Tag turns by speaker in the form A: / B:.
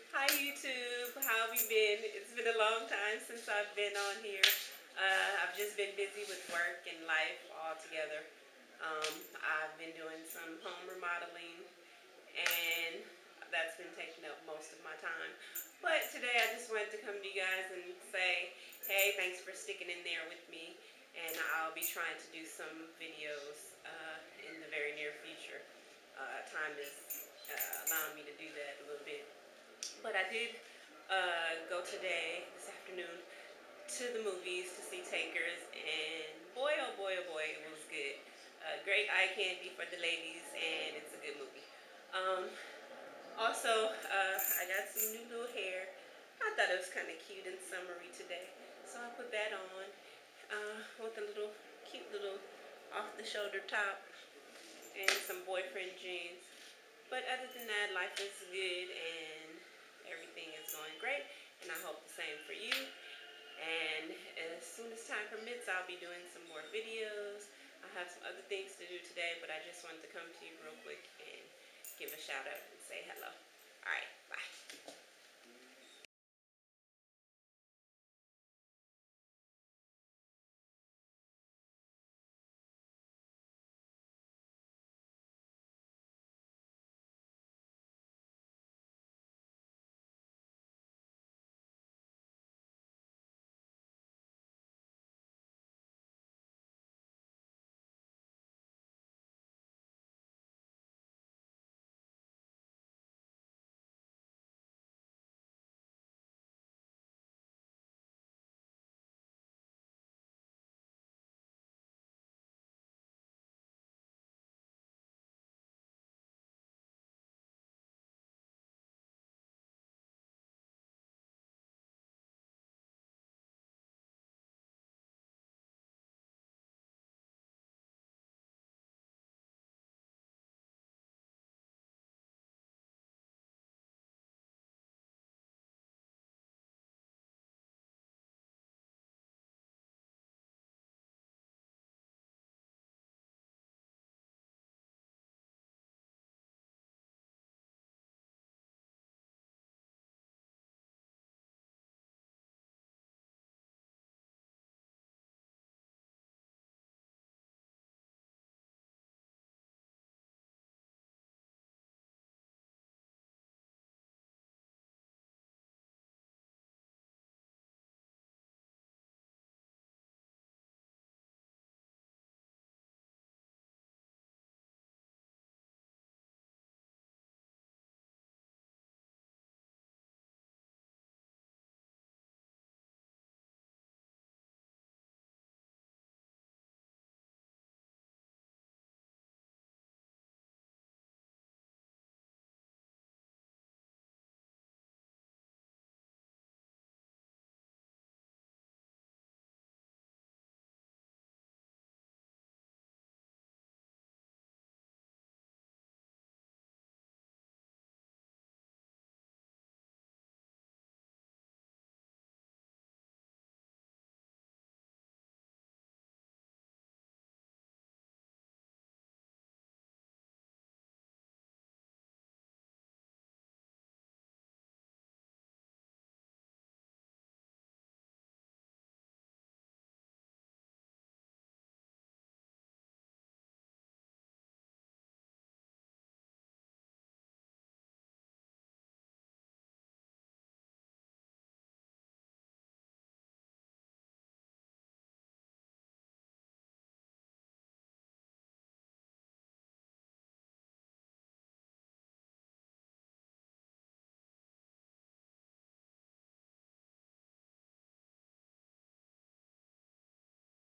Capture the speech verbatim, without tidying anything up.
A: Hi YouTube, how have you been? It's been a long time since I've been on here. Uh, I've just been busy with work and life all together. Um, I've been doing some home remodeling and that's been taking up most of my time. But today I just wanted to come to you guys and say, hey, thanks for sticking in there with me, and I'll be trying to do some videos uh, in the very near future. Uh, time is uh, allowing me to do that a little bit. But I did uh, go today, this afternoon, to the movies to see Takers, and boy, oh boy, oh boy, it was good. Uh, great eye candy for the ladies, and it's a good movie. Um, also, uh, I got some new little hair. I thought it was kind of cute and summery today, so I put that on uh, with a little cute little off-the-shoulder top and some boyfriend jeans. But other than that, life is good and everything is going great, and I hope the same for you. And as soon as time permits, I'll be doing some more videos. I have some other things to do today, but I just wanted to come to you real quick and give a shout out and say hello. All right, bye.